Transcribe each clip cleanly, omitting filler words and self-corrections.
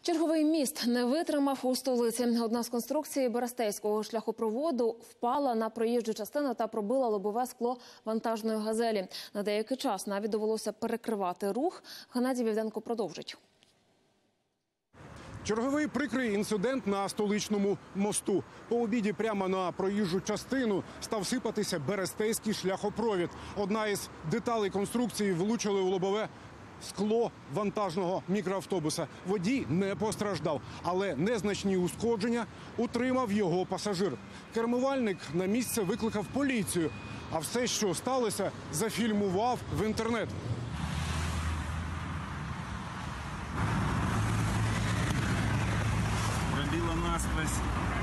Черговий міст не витримав у столиці. Одна з конструкцій Берестейського шляхопроводу впала на проїжджу частину та пробила лобове скло вантажної «Газелі». На деякий час навіть довелося перекривати рух. Геннадій Вівденко продовжить. Черговий прикрий інцидент на столичному мосту. По обіді прямо на проїжджу частину став сипатися Берестейський шляхопровід. Одна із деталей конструкції влучили у лобове скло вантажного мікроавтобуса. Водій не постраждав, але незначні ушкодження отримав його пасажир. Кермувальник на місце викликав поліцію, а все, що сталося, зафільмував в інтернет. Пробило насквозь.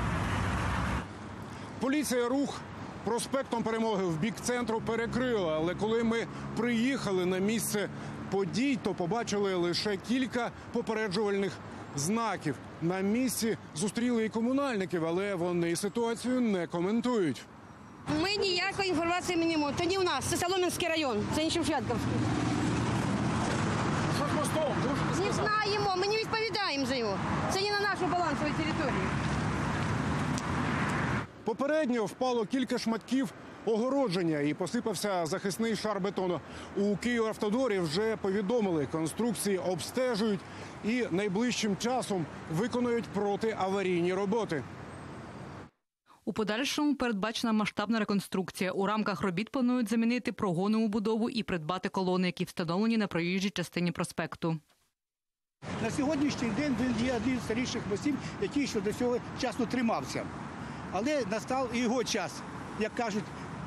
Поліція рух проспектом Перемоги в бік центру перекрила, але коли ми приїхали на місце подій, то побачили лише кілька попереджувальних знаків. На місці зустріли і комунальників, але вони ситуацію не коментують. Ми ніякої інформації не маємо. Це не у нас, це Солом'янський район, це не Шевченківський. Що з мостом? Не знаємо, ми не відповідаємо за його. Це не на нашу балансову територію. Попередньо впало кілька шматків огородження і посипався захисний шар бетону. У Київавтодорі вже повідомили, конструкції обстежують і найближчим часом виконують протиаварійні роботи. У подальшому передбачена масштабна реконструкція. У рамках робіт планують замінити прогонову будову і придбати колони, які встановлені на проїжджій частині проспекту. На сьогоднішній день він є один з старіших мостів, який ще до цього часу тримався. Але настав і його час, як кажуть,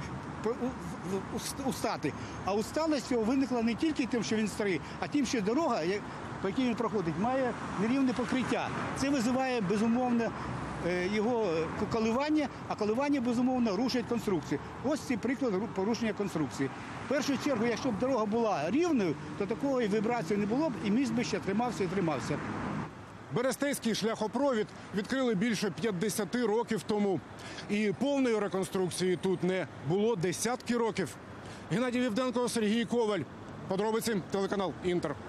устати. А усталість його виникла не тільки тим, що він старий, а тим, що дорога, по якій він проходить, має нерівне покриття. Це визиває, безумовно, його коливання, а коливання, безумовно, рушить конструкцію. Ось цей приклад порушення конструкції. В першу чергу, якщо б дорога була рівною, то такої вібрації не було б, і міст би ще тримався і тримався. Берестейський шляхопровід відкрили більше 50 років тому. І повної реконструкції тут не було десятки років. Геннадій Вівденко, Сергій Коваль. Подробиці, телеканал «Інтер».